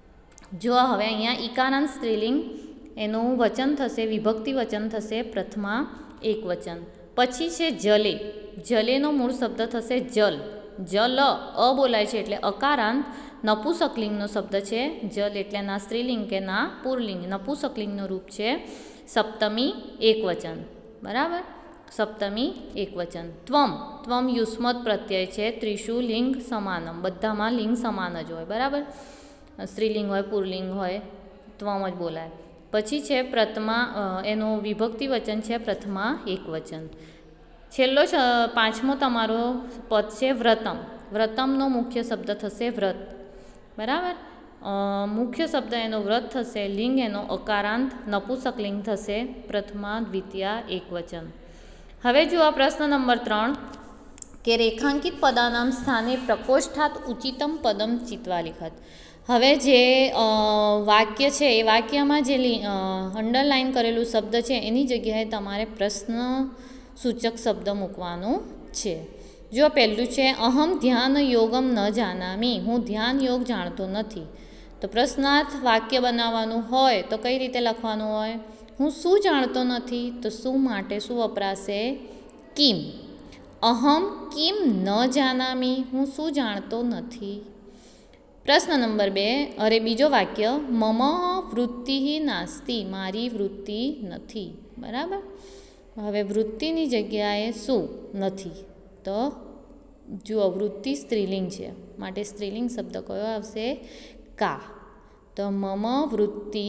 જો હવે અહીંયા ઈકારાંત સ્ત્રીલિંગ, એનું વચન થશે, વિભક્તિ વચન થશે પ્રથમા એકવચન. પછી છે જલે. જલેનો મૂળ શબ્દ થશે જલ. જલ અ બોલાય છે એટલે અકારાંત નપુસકલિંગનો શબ્દ છે. જલ એટલે ના સ્ત્રીલિંગ કે ના પુરલિંગ. નપુસકલિંગનું રૂપ છે સપ્તમી એકવચન. બરાબર, સપ્તમી એકવચન. ત્વમ યુષ્મત પ્રત્યય છે. ત્રિષુ લિંગ સમાનમ. બધામાં લિંગ સમાન જ હોય. બરાબર, સ્ત્રીલિંગ હોય પુરલિંગ હોય, ત્વમ જ બોલાય. પછી છે પ્રથમા, એનું વિભક્તિ વચન છે પ્રથમા એકવચન. છેલ્લો પાંચમો તમારો પદ છે વ્રતમ. વ્રતમનો મુખ્ય શબ્દ થશે વ્રત. બરાબર, મુખ્ય શબ્દ એનો વ્રત થશે. લિંગ એનો અકારાંત નપુસકલિંગ થશે પ્રથમા દ્વિતીયા એકવચન. હવે જો આ પ્રશ્ન નંબર 3, કે રેખાંકિત પદાનામ સ્થાને પ્રકોષ્ઠાત ઉચિતમ પદમ ચિત્વા લિખત. હવે જે વાક્ય છે એ વાક્યમાં જે અંડરલાઇન કરેલું શબ્દ છે એની જગ્યાએ તમારે પ્રશ્ન સૂચક શબ્દ મૂકવાનું છે. જો પહેલું છે અહમ ધ્યાન યોગમ ન જાનામી. હું ધ્યાન યોગ જાણતો નથી. તો પ્રશ્નાર્થ વાક્ય બનાવવાનું હોય તો કઈ રીતે લખવાનું હોય? હું શું જાણતો નથી, તો શું માટે શું વપરાશે? કિમ. અહમ કિમ ન જાનામી. હું શું જાણતો નથી. પ્રશ્ન નંબર 2, અરે બીજો વાક્ય, મમ વૃત્તિ નાસ્તિ, મારી વૃત્તિ નથી. બરાબર. હવે વૃત્તિની જગ્યાએ શું નથી? તો જુઓ, વૃત્તિ સ્ત્રીલિંગ છે, માટે સ્ત્રીલિંગ શબ્દ કયો આવશે? કા. તો મમ વૃત્તિ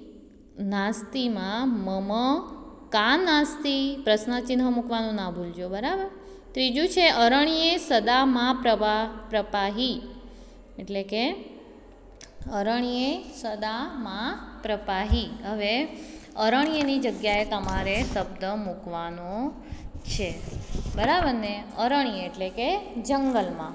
નાસ્તિમાં મમ કા નાસ્તિ, પ્રશ્નચિહ્ન મૂકવાનું ના ભૂલજો. બરાબર. ત્રીજું છે, અરણ્યે સદા માં પ્રપાહી, એટલે કે અરણ્યે સદા માં પ્રપાહી. હવે અરણ્યની જગ્યાએ તમારે શબ્દ મૂકવાનો છે. બરાબર ને? અરણ્ય એટલે કે જંગલમાં.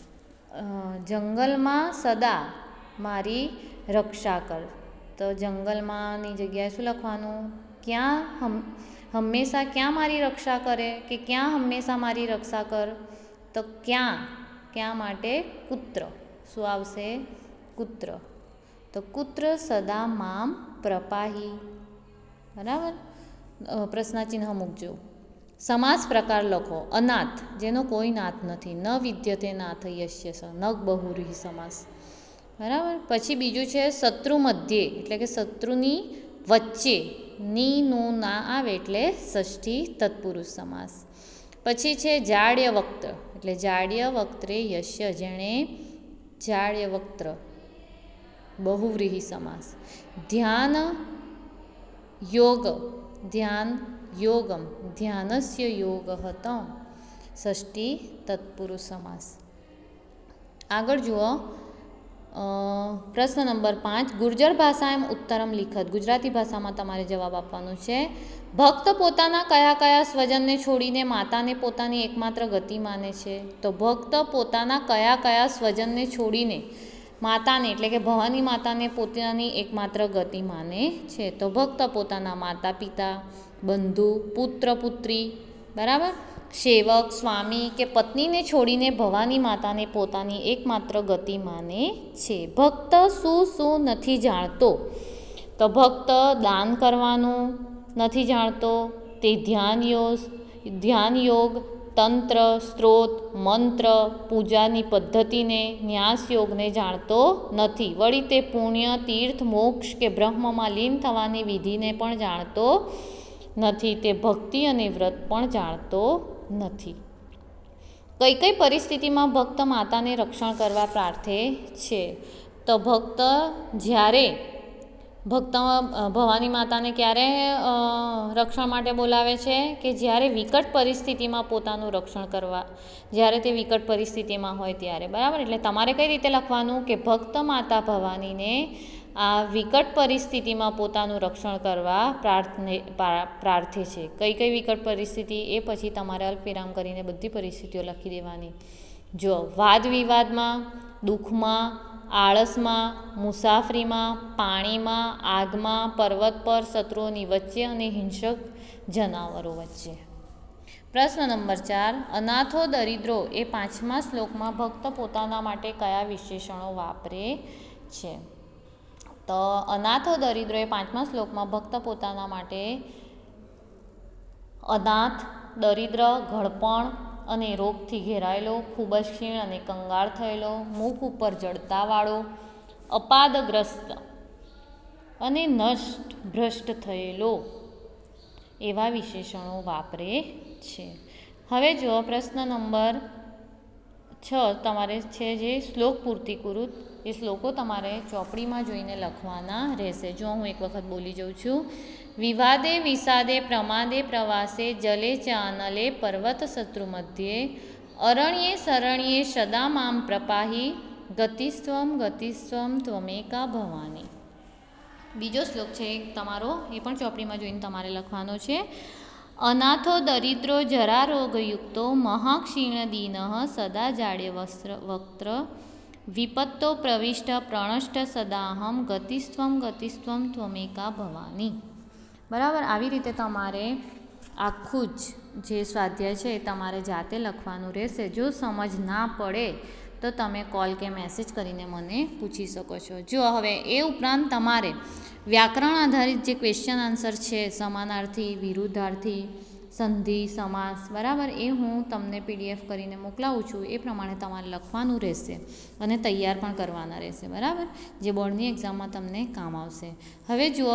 જંગલમાં સદા મારી રક્ષા કર. તો જંગલમાંની જગ્યાએ શું લખવાનું? ક્યાં હંમેશા ક્યાં મારી રક્ષા કરે, કે ક્યાં હંમેશા મારી રક્ષા કર? તો ક્યાં. ક્યાં માટે કુત્ર. શું આવશે? કુત્ર. તો કુત્ર સદા મામ પ્રપાહી. બરાબર. પ્રશ્નચિહ્ન મૂકજો. સમાસ પ્રકાર લખો. અનાથ, જેનો કોઈ નાથ નથી. ન વિદ્યતે નાથ યસ્ય સ, નગ બહુવ્રીહી સમાસ. બરાબર. પછી બીજું છે શત્રુ મધ્યે, એટલે કે શત્રુની વચ્ચે. ની નું ના આવે એટલે ષષ્ઠી તત્પુરુષ સમાસ. પછી છે જાડ્યવક્ત્ર, એટલે જાડ્યવક્ત્રે યસ્ય, જેણે જાડ્યવક્ત્ર, બહુવ્રીહી સમાસ. ધ્યાન યોગ, ધ્યાન યોગમ, ધ્યાનસ્ય યોગ હતો, ષષ્ઠી તત્પુરુષ સમાસ. આગળ જુઓ. પ્રશ્ન નંબર 5, ગુર્જર ભાષામાં ઉત્તરમ લિખત, ગુજરાતી ભાષામાં તમારે જવાબ આપવાનો છે. ભક્ત પોતાના કયા કયા સ્વજનને છોડીને માતાને પોતાની એકમાત્ર ગતિ માને છે? તો ભક્ત પોતાના કયા કયા સ્વજનને છોડીને માતાને, એટલે કે ભવાની માતાને પોતાની એકમાત્ર ગતિ માને છે? તો ભક્ત પોતાના માતા પિતા, બંધુ, પુત્ર પુત્રી, બરાબર, સેવક, સ્વામી કે પત્નીને છોડીને ભવાની માતાને પોતાની એકમાત્ર ગતિ માને છે. ભક્ત શું શું નથી જાણતો? તો ભક્ત દાન કરવાનું નથી જાણતો, તે ધ્યાન યોગ, તંત્ર, સ્ત્રોત, મંત્ર, પૂજાની પદ્ધતિને, ન્યાસ યોગને જાણતો નથી. વળી તે પુણ્ય, તીર્થ, મોક્ષ કે બ્રહ્મમાં લીન થવાની વિધિને પણ જાણતો નથી. તે ભક્તિ અને વ્રત પણ જાણતો નથી. કઈ કઈ પરિસ્થિતિમાં ભક્ત માતાને રક્ષણ કરવા પ્રાર્થે છે? તો ભક્ત જ્યારે ભવાની માતાને ક્યારે રક્ષણ માટે બોલાવે છે? કે જ્યારે વિકટ પરિસ્થિતિમાં પોતાનું રક્ષણ કરવા, જ્યારે તે વિકટ પરિસ્થિતિમાં હોય ત્યારે. બરાબર. એટલે તમારે કઈ રીતે લખવાનું? કે ભક્ત માતા ભવાનીને આ વિકટ પરિસ્થિતિમાં પોતાનું રક્ષણ કરવા પ્રાર્થે છે. કઈ કઈ વિકટ પરિસ્થિતિ, એ પછી તમારે અલ્પવિરામ કરીને બધી પરિસ્થિતિઓ લખી દેવાની. જો વાદ વિવાદમાં, દુઃખમાં, આળસમાં, મુસાફરીમાં, પાણીમાં, આગમાં, પર્વત પર, શત્રુઓની વચ્ચે અને હિંસક જનાવરો વચ્ચે. પ્રશ્ન નંબર 4, અનાથો દરિદ્રો એ 5મા શ્લોકમાં ભક્ત પોતાના માટે કયા વિશેષણો વાપરે છે? તો અનાથો દરિદ્રો એ 5મા શ્લોકમાં ભક્ત પોતાના માટે અનાથ, દરિદ્ર, ઘડપણ અને રોગથી ઘેરાયેલો, ખૂબ જ ક્ષીણ અને કંગાળ થયેલો, મુખ ઉપર જડતાવાળો, અપાદગ્રસ્ત અને નષ્ટ ભ્રષ્ટ થયેલો, એવા વિશેષણો વાપરે છે. હવે જો પ્રશ્ન નંબર 6 તમારે છે જે શ્લોક પૂર્તિકૃત, એ શ્લોકો તમારે ચોપડીમાં જોઈને લખવાના રહેશે. જો હું એક વખત બોલી જાઉં છું. વિવાદે વિષાદે પ્રમાદે પ્રવાસે, જલે ચાનલે પર્વત શત્રુ મધ્યે, અરણ્યે શરણ્યે સદા મામ પ્રપાહી, ગતિસ્ત્વમ ગતિસ્ત્વમ ત્વમેકા ભવાની. બીજો શ્લોક છે તમારો, એ પણ ચોપડીમાં જોઈને તમારે લખવાનો છે. અનાથો દરિદ્રો જરા રોગયુક્તો, મહાક્ષીણ દીન સદા જાડ્ય વક્ત્ર, વિપત્તો પ્રવિષ્ટ પ્રણષ્ટ સદાહમ, ગતિસ્ત્વમ ગતિસ્ત્વમ ત્વમેકા ભવાની. બરાબર. આવી રીતે તમારે આખું જ જે સ્વાધ્યાય છે એ તમારે જાતે લખવાનું રહેશે. જો સમજ ના પડે તો તમે કોલ કે મેસેજ કરીને મને પૂછી શકો છો. જો હવે એ ઉપરાંત તમારે વ્યાકરણ આધારિત જે ક્વેશ્ચન આન્સર છે, સમાનાર્થી, વિરુદ્ધાર્થી, સંધિ સમાસ, બરાબર, એ હું તમને PDF કરીને મોકલાવું છું. એ પ્રમાણે તમારે લખવાનું રહેશે અને તૈયાર પણ કરવાના રહેશે, બરાબર, જે બોર્ડની એક્ઝામમાં તમને કામ આવશે. હવે જુઓ,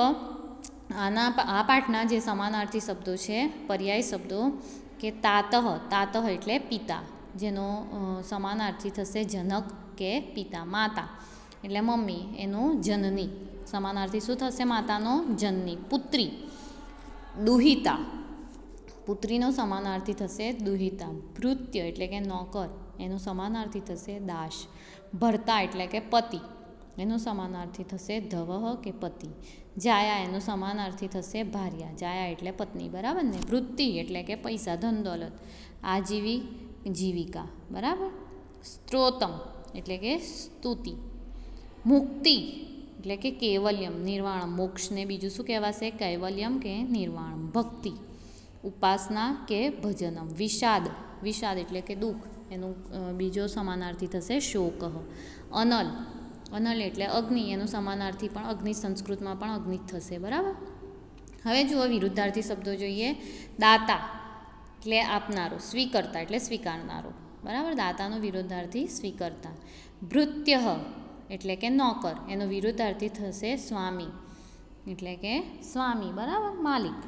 આ પાઠના જે સમાનાર્થી શબ્દો છે, પર્યાય શબ્દો, કે તાતઃ, તાતઃ એટલે પિતા, જેનો સમાનાર્થી થશે જનક કે પિતા. માતા એટલે મમ્મી, એનું જનની, સમાનાર્થી શું થશે? માતાનો જનની. પુત્રી, દુહિતા, પુત્રીનો સમાનાર્થી થશે દુહિતા. ભૃત્ય એટલે કે નોકર, એનો સમાનાર્થી થશે દાસ. ભર્તા એટલે કે પતિ, એનો સમાનાર્થી થશે ધવઃ કે પતિ. જાયા, એનો સમાનાર્થી થશે ભાર્યા, જાયા એટલે પત્ની, બરાબર ને. વૃત્તિ એટલે કે પૈસા, ધન દોલત. આજીવી, જીવિકા, બરાબર. સ્ત્રોતમ એટલે કે સ્તુતિ. મુક્તિ એટલે કે કૈવલ્યમ, નિર્વાણમ, મોક્ષને બીજું શું કહેવાશે? કૈવલ્યમ કે નિર્વાણમ. ભક્તિ, ઉપાસના કે ભજનમ. વિષાદ, વિષાદ એટલે કે દુઃખ, એનું બીજો સમાનાર્થી થશે શોક. અનલ, અનલ એટલે અગ્નિ, એનું સમાનાર્થી પણ અગ્નિ, સંસ્કૃતમાં પણ અગ્નિ થશે, બરાબર. હવે જુઓ વિરુદ્ધાર્થી શબ્દો જોઈએ. દાતા એટલે આપનારો, સ્વીકર્તા એટલે સ્વીકારનારો, બરાબર. દાતાનો વિરુદ્ધાર્થી સ્વીકર્તા. ભૃત્ય એટલે કે નોકર, એનો વિરુદ્ધાર્થી થશે સ્વામી, એટલે કે સ્વામી, બરાબર, માલિક.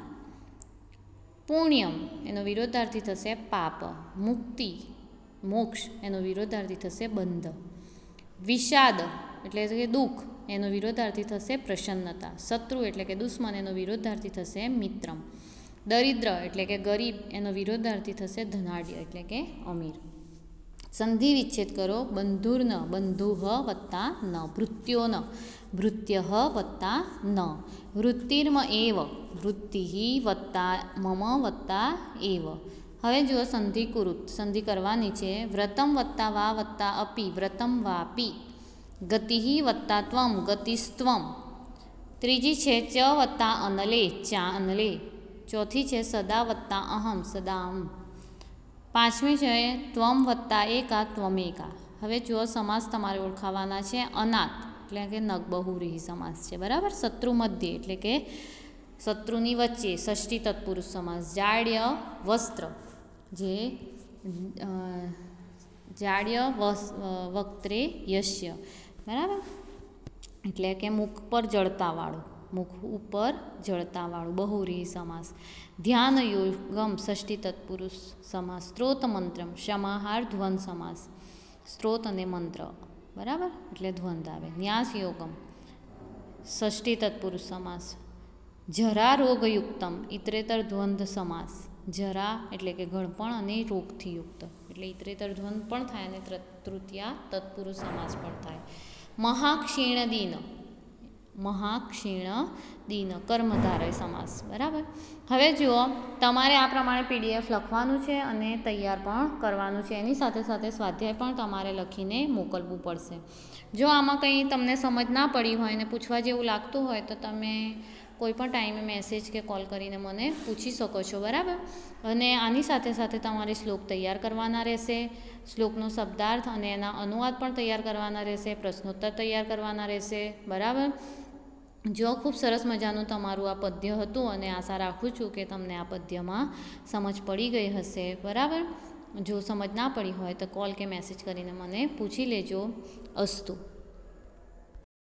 પુણ્યમ, એનો વિરુદ્ધાર્થી થશે પાપ. મુક્તિ, મોક્ષ, એનો વિરુદ્ધાર્થી થશે બંધ. વિષાદ એટલે કે દુઃખ, એનો વિરોધાર્થી થશે પ્રસન્નતા. શત્રુ એટલે કે દુશ્મન, એનો વિરોધાર્થી થશે મિત્રમ. દરિદ્ર એટલે કે ગરીબ, એનો વિરોધાર્થી થશે ધનાઢ્ય એટલે કે અમીર. સંધિ વિચ્છેદ કરો. બંધુર્ન, બંધુઃ વત્તા ન. ભૃત્યોન, ભૃત્યઃ વત્તા ન. વૃત્તિર્મ એવ, વૃત્તિ વત્તા મમ વત્તા એવ. હવે જુઓ સંધિ કુરુત, સંધિ કરવાની છે. વ્રતમ વત્તા વા વત્તા અપી, વ્રતમ વાપી. ગતિ વત્તા ત્વમ, ગતિસ્ત્વમ. ત્રીજી છે ચ વત્તા અનલે, ચા અનલે. ચોથી છે સદા વત્તા અહમ, સદામ. પાંચમી છે ત્વમ વત્તા એકા, ત્વમેકા. હવે જુઓ સમાસ તમારે ઓળખાવાના છે. અનાથ એટલે કે નગ બહુવ્રીહી સમાસ છે, બરાબર. શત્રુ મધ્ય એટલે કે શત્રુની વચ્ચે, ષષ્ઠી તત્પુરુષ સમાસ. જાડ્ય વસ્ત્ર, જે જાડ્ય વક્ત્રે યશ્ય, બરાબર, એટલે કે મુખ પર જળતાવાળું, મુખ ઉપર જળતાવાળું, બહુવ્રીહી સમાસ. ધ્યાન યોગમ, ષષ્ઠી તત્પુરુષ સમાસ. સ્ત્રોત મંત્રમ, સમાહાર દ્વંદ સમાસ. સ્ત્રોત અને મંત્ર, બરાબર, એટલે દ્વંદ આવે. ન્યાસ યોગમ, ષષ્ઠી તત્પુરુષ સમાસ. જરા રોગયુક્તમ, ઇતરેતર દ્વંદ સમાસ. જરા એટલે કે ગળપણ અને રોગથી યુક્ત, એટલે ઇતરેતર દ્વંદ પણ થાય અને તૃતીયા તત્પુરુષ સમાસ પણ થાય. મહાક્ષીણ દીન, મહાક્ષીણ દીન, કર્મધારય સમાસ, બરાબર. હવે જુઓ, તમારે આ પ્રમાણે PDF લખવાનું છે અને તૈયાર પણ કરવાનું છે. એની સાથે સાથે સ્વાધ્યાય પણ તમારે લખીને મોકલવું પડશે. જો આમાં કંઈ તમને સમજ ના પડી હોય ને પૂછવા જેવું લાગતું હોય તો તમે કોઈ પણ ટાઈમે મેસેજ કે કોલ કરીને મને પૂછી શકો છો, બરાબર. અને આની સાથે સાથે તમારે શ્લોક તૈયાર કરવાના રહેશે. શ્લોકનો શબ્દાર્થ અને એના અનુવાદ પણ તૈયાર કરવાના રહેશે. પ્રશ્નોત્તર તૈયાર કરવાના રહેશે, બરાબર. જો ખૂબ સરસ મજાનું તમારું આ પદ્ય હતું અને આશા રાખું છું કે તમને આ પદ્યમાં સમજ પડી ગઈ હશે, બરાબર. જો સમજ ના પડી હોય તો કોલ કે મેસેજ કરીને મને પૂછી લેજો. અસ્તુ.